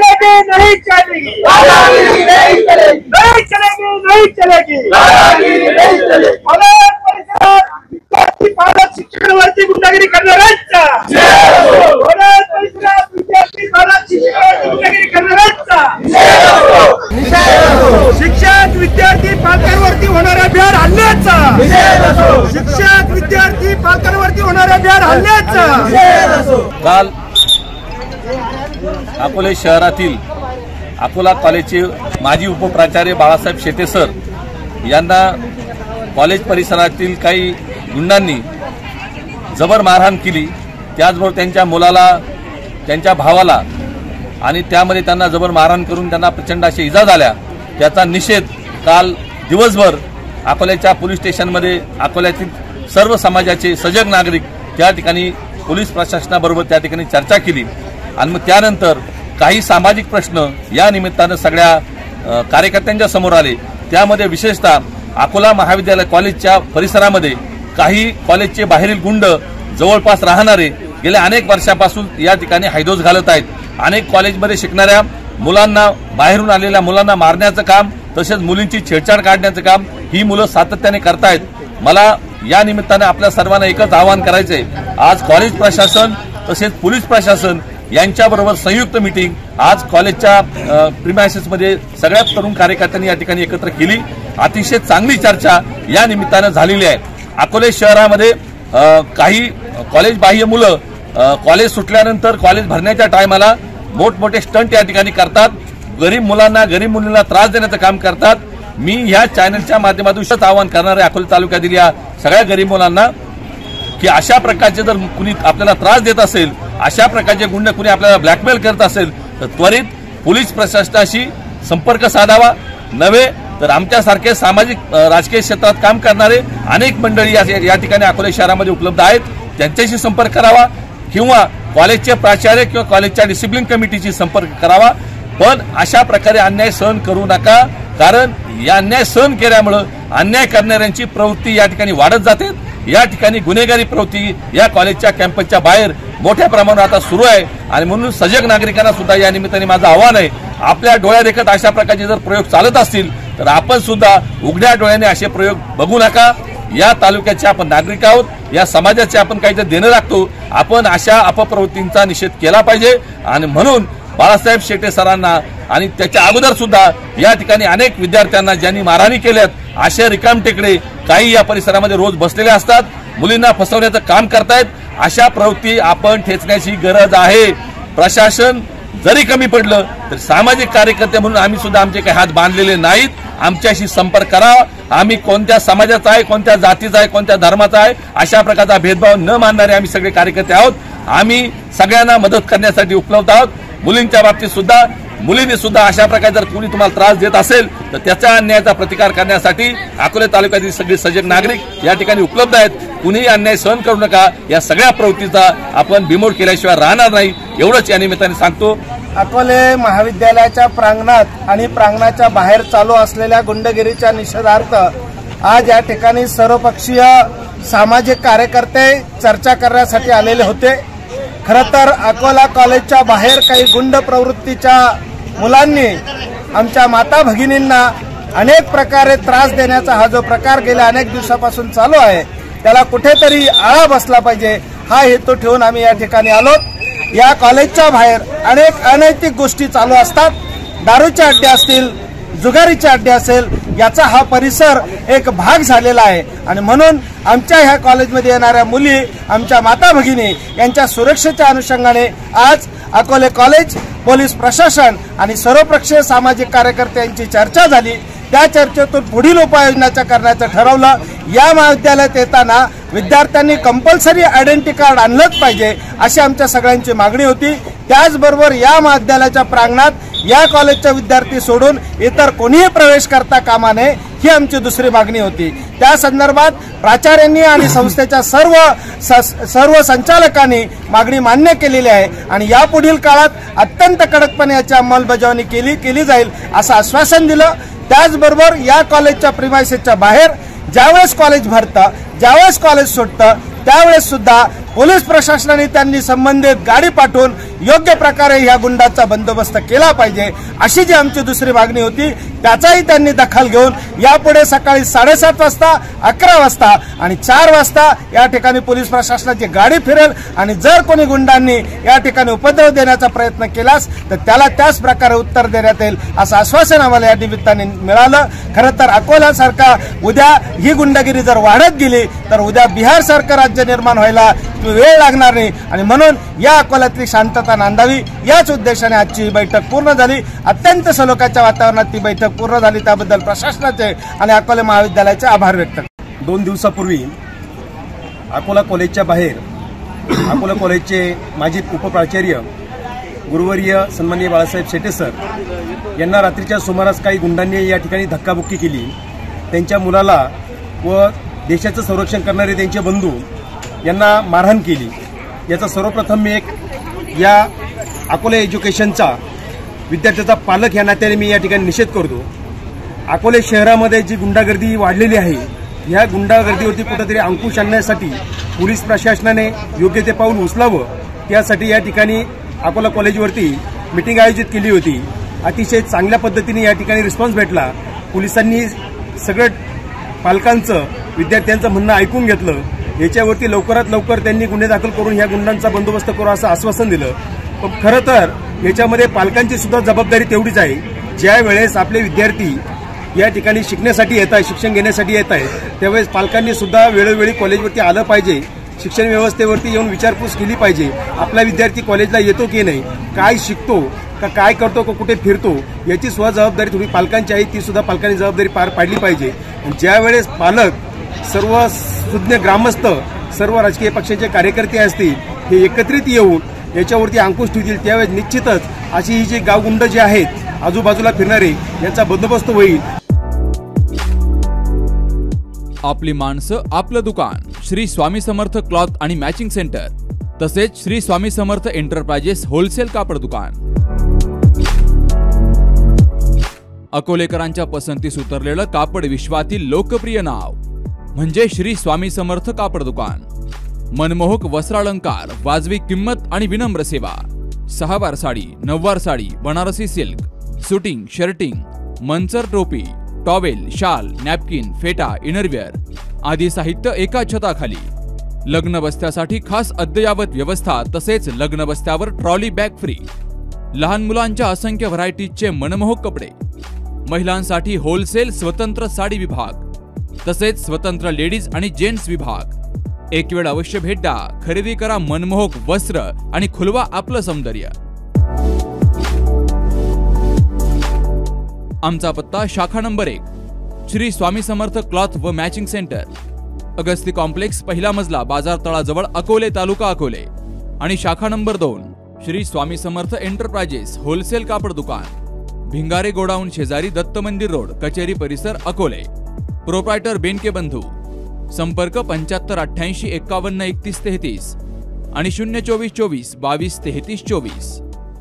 चलेगी नहीं चलेगी, नहीं चलेगी, नहीं चलेगी, नहीं चलेगी, नहीं चलेगी। विद्यार्थी पालक शिक्षणावरती गुंडागिरी करणाऱ्यांचा, विद्यार्थी पालक शिक्षणावरती गुंडागिरी करणाऱ्यांचा, शिक्षक विद्यार्थी पालकांवरती होणाऱ्या भ्याड हल्ल्याचा, शिक्षक विद्यार्थी पालकांवरती होणाऱ्या भ्याड हल्ल्याचा। काल अकोले शहरातील अकोला कॉलेजचे माजी उपप्राचार्य बाळासाहेब शेटे सर यांना कॉलेज परिसरातील काही गुंडांनी जबर मारहाण केली। त्याचबरोबर त्यांच्या मुलाला, त्यांच्या भावाला आणि त्यामध्ये त्यांना जबर मारहाण करून त्यांना प्रचंड अशा इजा झाल्या। त्याचा निषेध काल दिवसभर अकोल्याच्या पोलीस स्टेशनमध्ये अकोल्यातील सर्व समाजाचे सजग नागरिक त्या ठिकाणी पोलीस प्रशासनाबरोबर त्या ठिकाणी चर्चा केली आणि मग त्यानंतर काही सामाजिक प्रश्न या निमित्तानं सगळ्या कार्यकर्त्यांच्या समोर आले। त्यामध्ये विशेषतः अकोला महाविद्यालय कॉलेजच्या परिसरामध्ये काही कॉलेजचे बाहेरील गुंड जवळपास राहणारे गेल्या अनेक वर्षापासून या ठिकाणी हैदोस घालत आहेत। अनेक कॉलेजमध्ये शिकणाऱ्या मुलांना, बाहेरून आलेल्या मुलांना मारण्याचं काम, तसेच मुलींची छेडछाड काढण्याचं काम ही मुलं सातत्याने करतायत। मला या निमित्ताने आपल्या सर्वांना एकच आवाहन करायचंय, आज कॉलेज प्रशासन तसेच पोलीस प्रशासन यांच्याबरोबर संयुक्त मीटिंग आज कॉलेजच्या प्रिमायसेसमध्ये सगळ्या तरुण कार्यकर्त्यांनी या ठिकाणी एकत्र केली। अतिशय चांगली चर्चा या निमित्तानं झालेली आहे। अकोले शहरामध्ये काही कॉलेज बाह्य मुलं कॉलेज सुटल्यानंतर कॉलेज भरण्याच्या टायमाला मोठमोठे स्टंट या ठिकाणी करतात, गरीब मुलांना, गरीब मुलींना त्रास देण्याचं काम करतात। मी ह्या चॅनलच्या माध्यमातून आवाहन करणार आहे अकोले तालुक्यातील या सगळ्या गरीब मुलांना की अशा प्रकारचे जर कुणी आपल्याला त्रास देत असेल, अशा प्रकारचे गुंड कुणी आपल्याला ब्लॅकमेल करत असेल तर त्वरित पोलीस प्रशासनाशी संपर्क साधावा। नव्हे तर आमच्यासारखे सामाजिक राजकीय क्षेत्रात काम करणारे अनेक मंडळी या ठिकाणी अकोले शहरामध्ये उपलब्ध आहेत, त्यांच्याशी संपर्क करावा किंवा कॉलेजचे प्राचार्य किंवा कॉलेजच्या डिसिप्लिन कमिटीशी संपर्क करावा। पण अशा प्रकारे अन्याय सहन करू नका, कारण या अन्याय सहन केल्यामुळे अन्याय करणाऱ्यांची प्रवृत्ती या ठिकाणी वाढत जाते। या ठिकाणी गुन्हेगारी प्रवृत्ती या कॉलेजच्या कॅम्पसच्या बाहेर मोठ्या प्रमाणात आता सुरू आहे आणि म्हणून सजग नागरिकांना सुद्धा या निमित्ताने माझं आव्हान आहे, आपल्या डोळ्यादेखत अशा प्रकारचे जर प्रयोग चालत असतील तर आपण सुद्धा उघड्या डोळ्याने असे प्रयोग बघू नका। या तालुक्याचे आपण नागरिक आहोत, या समाजाचे आपण काहीतरी देणं लागतो, आपण अशा अपप्रवृत्तींचा निषेध केला पाहिजे। आणि म्हणून बाळासाहेब शेटे सरांना आणि त्याच्या अगोदर सुद्धा या ठिकाणी अनेक विद्यार्थ्यांना ज्यांनी मारहाणी केल्यात अशा रिकामटेकडे काही या परिसरामध्ये रोज बसलेले असतात, मुलींना फसवण्याचं काम करतायत। अशा प्रवृत्ती आपण ठेचण्याची गरज आहे। प्रशासन जरी कमी पडलं तर सामाजिक कार्यकर्ते म्हणून आम्ही सुद्धा आमचे काही हात बांधलेले नाहीत, आमच्याशी संपर्क करा। आम्ही कोणत्या समाजाचा आहे, कोणत्या जातीचा आहे, कोणत्या धर्माचा आहे अशा प्रकारचा भेदभाव न मानणारे आम्ही सगळे कार्यकर्ते आहोत। आम्ही सगळ्यांना मदत करण्यासाठी उपलब्ध आहोत। मुलींच्या बाबतीत सुद्धा, मुलींनी सुद्धा अशा प्रकारे जर कोणी तुम्हाला त्रास देत असेल तर त्याच्या अन्यायाचा प्रतिकार करण्यासाठी अकोले तालुक्यातील सगळे सजग नागरिक या ठिकाणी उपलब्ध आहेत। कुणीही अन्याय सहन करू नका, या सगळ्या प्रवृत्तीचा आपण बिमोड केल्याशिवाय राहणार नाही, एवढंच या निमित्ताने सांगतो। अकोले महाविद्यालयाच्या प्रांगणात आणि प्रांगणाच्या बाहेर चालू असलेल्या गुंडगिरीच्या निषेधार्थ आज या ठिकाणी सर्वपक्षीय सामाजिक कार्यकर्ते चर्चा करण्यासाठी आलेले होते। खरं तर अकोला कॉलेजच्या बाहेर काही गुंड प्रवृत्तीच्या मुलांनी आमच्या माता भगिनींना अनेक प्रकारे त्रास देण्याचा हा जो प्रकार गेल्या अनेक दिवसापासून चालू आहे त्याला कुठेतरी आळा बसला पाहिजे, हा हेतू ठेवून आम्ही या ठिकाणी आलो। या कॉलेजच्या बाहेर अनेक अनैतिक गोष्टी चालू असतात, दारूचे अड्डे असतील, जुगारीचे अड्डे असेल, याचा हा परिसर एक भाग झालेला आहे आणि म्हणून आमच्या ह्या कॉलेजमध्ये येणाऱ्या मुली, आमच्या माता भगिनी यांच्या सुरक्षेच्या अनुषंगाने आज अकोले कॉलेज, पोलीस प्रशासन आणि सर्वपक्षीय सामाजिक कार्यकर्त्यांची चर्चा झाली। त्या चर्चेतून पुढील उपाययोजना करण्याचं ठरवलं। या महाविद्यालयात येताना विद्यार्थ्यांनी कंपल्सरी आयडेंटिटी कार्ड आणलंच पाहिजे अशी आमच्या सगळ्यांची मागणी होती। त्याचबरोबर या महाविद्यालयाच्या प्रांगणात या कॉलेजचे विद्यार्थी सोडून इतर कोणीही प्रवेश करता कामा नये ही आमची दुसरी मागणी होती। त्या संदर्भात प्राचार्यांनी आणि संस्थेच्या सर्व संचालकांनी मागणी मान्य केलेली आहे आणि यापुढील काळात अत्यंत कडकपणे याची अंमलबजावणी केली जाईल असं आश्वासन दिलं। त्याचबरोबर या कॉलेजच्या प्रिमायसेसच्या बाहेर ज्यावेळेस कॉलेज भरतं, ज्यावेळेस कॉलेज सुटतं त्यावेळेस सुद्धा पोलीस प्रशासनाने त्यांनी संबंधित गाडी पाठवून योग्य प्रकारे ह्या गुंडाचा बंदोबस्त केला पाहिजे, अशी जी आमची दुसरी मागणी होती त्याचाही त्यांनी दखल घेऊन यापुढे सकाळी 7:30 वाजता, 11 वाजता आणि 4 वाजता या ठिकाणी पोलीस प्रशासनाची गाडी फिरेल आणि जर कोणी गुंडांनी या ठिकाणी उपद्रव देण्याचा प्रयत्न केलास तर त्याला त्याच प्रकारे उत्तर देण्यात येईल असं आश्वासन आम्हाला या निमित्ताने मिळालं। खरं तर अकोल्यासारखा उद्या ही गुंडगिरी जर वाढत गेली तर उद्या बिहारसारखं राज्य निर्माण व्हायला वेळ लागणार नाही आणि म्हणून या अकोल्यातली शांतता नांदावी याच उद्देशाने आजची ही बैठक पूर्ण झाली। अत्यंत सलोख्याच्या वातावरणात ती बैठक पूर्ण झाली, त्याबद्दल प्रशासनाचे आणि अकोला महाविद्यालयाचे आभार व्यक्त करतो। 2 दिवसापूर्वी अकोला कॉलेजच्या बाहेर अकोला कॉलेजचे माजी उपप्राचार्य गुरुवर्य सन्माननीय बाळासाहेब शेटे सर यांना रात्रीच्या सुमारास काही गुंडांनी या ठिकाणी धक्काबुक्की केली। त्यांच्या मुलाला व देशाचं संरक्षण करणारे त्यांचे बंधू यांना मारहाण केली। याचा सर्वप्रथम मी या अकोला एज्युकेशनचा विद्यार्थ्याचा पालक या नात्याने मी या ठिकाणी निषेध करतो। अकोले शहरामध्ये जी गुंडागर्दी वाढलेली आहे या गुंडागर्दीवरती कुठेतरी अंकुश आणण्यासाठी पोलीस प्रशासनाने योग्य ते पाऊल उचलावं, त्यासाठी या ठिकाणी अकोला कॉलेजवरती मीटिंग आयोजित केली होती। अतिशय चांगल्या पद्धतीने या ठिकाणी रिस्पॉन्स भेटला। पोलिसांनी सगळं पालकांचं विद्यार्थ्यांचं म्हणणं ऐकून घेतलं। याच्यावरती लवकरात लवकर त्यांनी गुन्हे दाखल करून ह्या गुंडांचा बंदोबस्त करू असं आश्वासन दिलं। पण खरं तर याच्यामध्ये पालकांची सुद्धा जबाबदारी तेवढीच आहे। ज्या वेळेस आपले विद्यार्थी या ठिकाणी शिकण्यासाठी येत आहेत, शिक्षण घेण्यासाठी येत आहेत, त्यावेळेस पालकांनी सुद्धा वेळोवेळी कॉलेजवरती आलं पाहिजे, शिक्षण व्यवस्थेवरती येऊन विचारपूस केली पाहिजे। आपला विद्यार्थी कॉलेजला येतो की नाही, काय शिकतो का काय करतो का कुठे फिरतो, याची सुद्धा जबाबदारी थोडी पालकांची आहे, ती सुद्धा पालकांनी जबाबदारी पार पाडली पाहिजे। ज्यावेळेस पालक, सर्व सुज्ञ ग्रामस्थ, सर्व राजकीय पक्षांचे कार्यकर्ते असतील हे एकत्रित येऊन याच्यावरती अंकुश ठेवतील त्यावेळेस निश्चितच अशी ही जी गावगुंड जे आहेत आजूबाजूला फिरणारे यांचा बंदोबस्त होईल। आपली माणसं आपलं दुकान श्री स्वामी समर्थ क्लॉथ आणि मॅचिंग सेंटर, तसेच श्री स्वामी समर्थ एंटरप्राइजेस होलसेल कापड दुकान। अकोलेकरांच्या पसंतीस उतरलेलं कापड विश्वातील लोकप्रिय नाव म्हणजे श्री स्वामी समर्थ कापड दुकान। मनमोहक वस्त्रालंकार, वाजवी किंमत आणि विनम्र सेवा। 6 वार साडी, 9 वार sari, Banarasi silk, suiting, shirting, Manchar टोपी, टॉवेल, शाल, नॅपकिन, फेटा, इनरवेअर आदी साहित्य एका छताखाली। लग्न बस्त्यासाठी खास अद्ययावत व्यवस्था, तसेच लग्न बस्त्यावर ट्रॉली बॅग फ्री। लहान मुलांच्या असंख्य व्हरायटीजचे मनमोहक कपडे। महिलांसाठी होलसेल स्वतंत्र साडी विभाग, तसेच स्वतंत्र लेडीज आणि जेंट्स विभाग। एक वेळ अवश्य भेट द्या, खरेदी करा मनमोहक वस्त्र आणि खुलवा आपलं सौंदर्य। आमचा पत्ता शाखा नंबर 1 श्री स्वामी समर्थ क्लॉथ व मॅचिंग सेंटर, अगस्ती कॉम्प्लेक्स, पहिला मजला, बाजार तळाजवळ, अकोले, तालुका अकोले। आणि शाखा number 2 Shri Swami Samarth enterprises wholesale कापड दुकान, भिंगारे गोडाऊन शेजारी, दत्त मंदिर रोड, कचेरी परिसर, अकोले। प्रोप्रायटर बेनके बंधू। संपर्क 75 88 51 31 33 आणि 024 24 22 33 24।